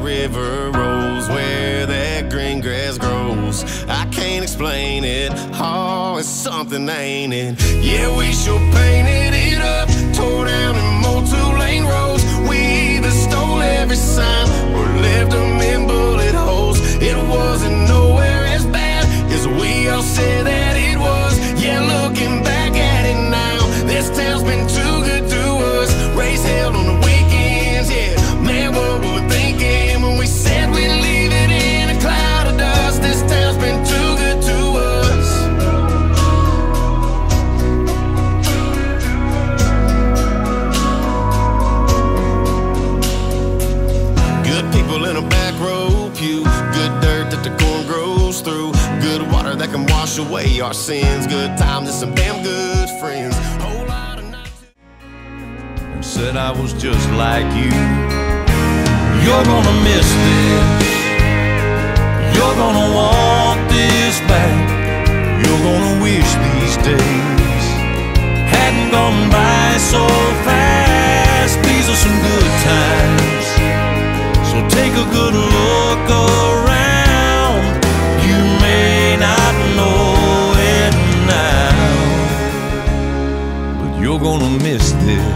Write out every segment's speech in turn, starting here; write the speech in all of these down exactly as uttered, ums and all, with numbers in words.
river rolls, where that green grass grows. I can't explain it, oh, it's something, ain't it? Yeah, we sure painted it up, tore down and mowed two-lane roads. We either stole every sign or left them in bullet holes. It wasn't nowhere as bad as we all said that it was. Yeah, looking back at it now, this town's been too good to us. Race held on the weekends, yeah. Man, what we were thinking when we said we'd leave it in a cloud of dust. This town's been too good to us. Good people in a back row pew, good dirt that the corn grows through, good water that can wash away our sins, good times and some damn good friends. Whole lot of nights. And said I was just like you. You're gonna miss this. You're gonna want this back. You're gonna wish these days hadn't gone by so fast. These are some good times, so take a good look around. You may not know it now, but you're gonna miss this.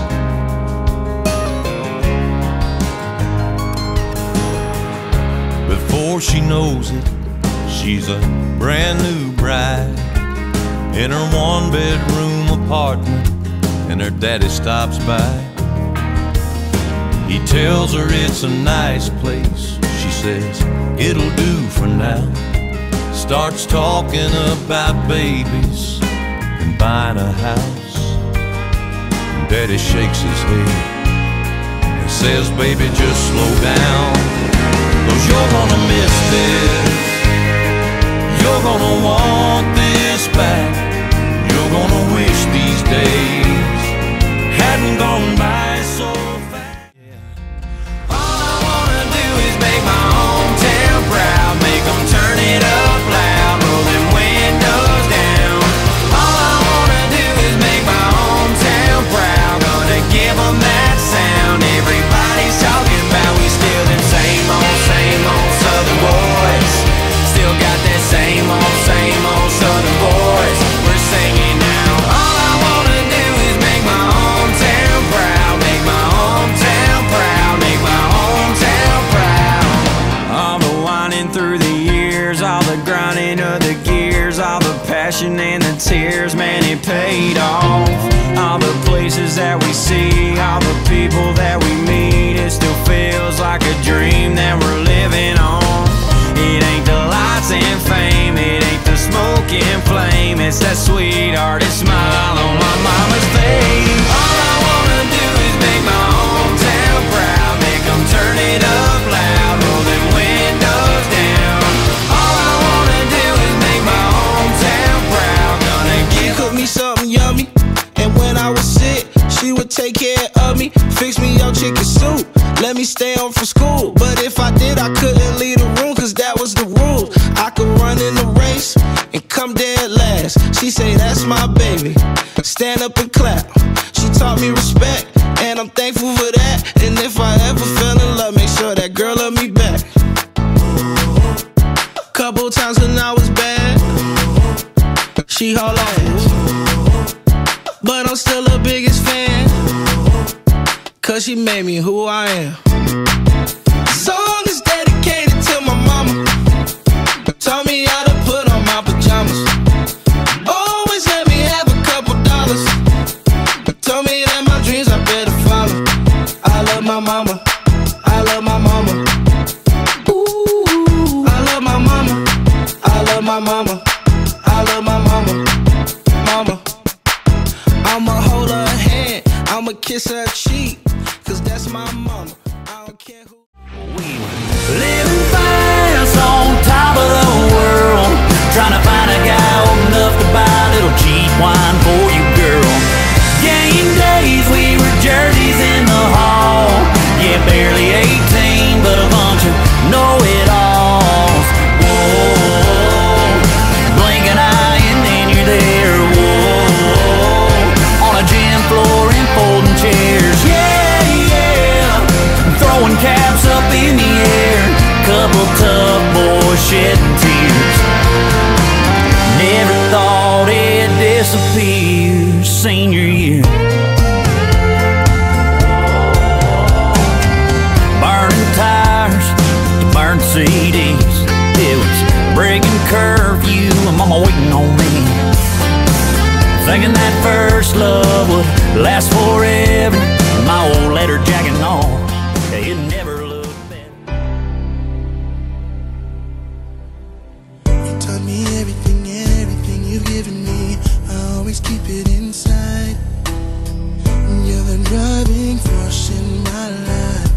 Before she knows it, she's a brand new bride in her one-bedroom apartment, and her daddy stops by. He tells her it's a nice place. She says it'll do for now. Starts talking about babies and buying a house. Daddy shakes his head and says, baby, just slow down, 'cause you're gonna miss this. You're gonna want this back. You're gonna wish these days hadn't gone by so fast. All I wanna do is make my hometown proud, make them turn it up loud, roll them windows down. All I wanna do is make my hometown proud, gonna give them that sound everybody's talking about. We still them same old, same old Southern boys, still got that same old, same old Southern boys. We're singing now. All I wanna do is make my hometown proud, make my hometown proud, make my hometown proud. All the winding through the years, all the grinding of the gears, all the passion and the tears, man, it paid off. All the places that we see, all the people that we meet, it still feels like a dream that we're living on. It ain't the lights and fame, it ain't the smoke and flame, it's that sweethearted smile on my mama's face. All I wanna do is make my hometown proud, make them turn it up loud, roll them windows down. All I wanna do is make my hometown proud, gonna get Cook me something yummy, and when I was sick, she would take care of me, fix me your chicken soup, let me stay home from school. But if I did, I couldn't leave the room, 'cause that was the rules. I could run in the race and come dead last. She say that's my baby, stand up and clap. She taught me respect, and I'm thankful for that. And if I ever fell in love, make sure that girl love me back. Couple times when I was bad, she haul ass, but I'm still her biggest fan, 'cause she made me who I am. Song is dedicated to my mama, taught me how to put on my pajamas, always let me have a couple dollars, told me that my dreams I better follow. I love my mama, I love my mama. Ooh, I love my mama, I love my mama, I love my mama, mama. I'ma hold her hand, I'ma kiss her cheek, 'cause that's my mama. I don't care who. Living fast on top of the world, trying to find a guy old enough to buy a little cheap wine for you, girl. Game days, we were jerseys in the hall. Yeah, barely eighteen, but a bunch of know-it-alls. Whoa, blink an eye and then you're there. Whoa, on a gym floor and folding chairs. Yeah, yeah, throwing caps up in the thinking that first love would last forever. My old leather jacket and all, it never looked better. You taught me everything and everything you've given me, I always keep it inside. You're the driving force in my life.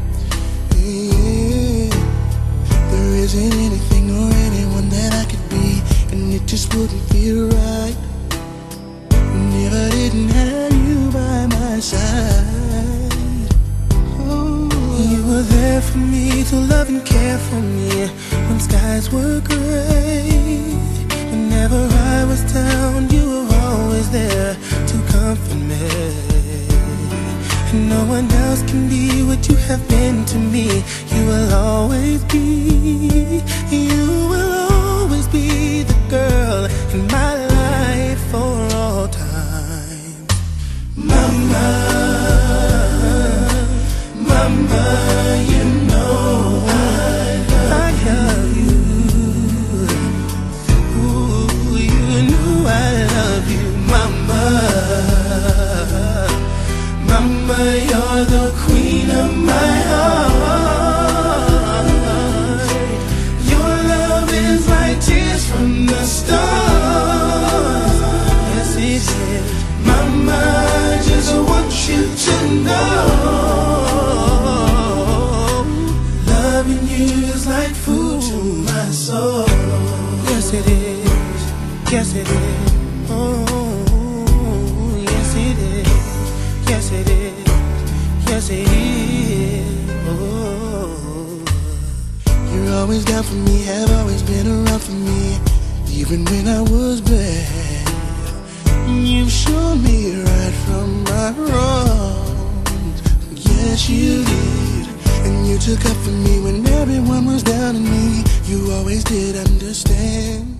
Yeah. There isn't anything or anyone that I could be, and it just wouldn't feel right if I didn't have you by my side. Oh, you were there for me to love and care for me when skies were gray. Whenever I was down, you were always there to comfort me. And no one else can be what you have been to me. You will always be, you will always be the girl in my life for all time. Mama, mama, you know I love you. Ooh, you know I love you, mama. Mama, you're the queen of my heart. Your love is like tears from the stars. Yes, it is. Mama, I just want you to know, loving you is like food to my soul. Yes, it is. Yes, it is. Oh, yes, it is. Yes, it is. Yes, it is. Oh, you're always down for me, have always been around for me, even when I was bad. You showed me right from my wrongs. Yes, you did. And you took up for me when everyone was down on me. You always did understand.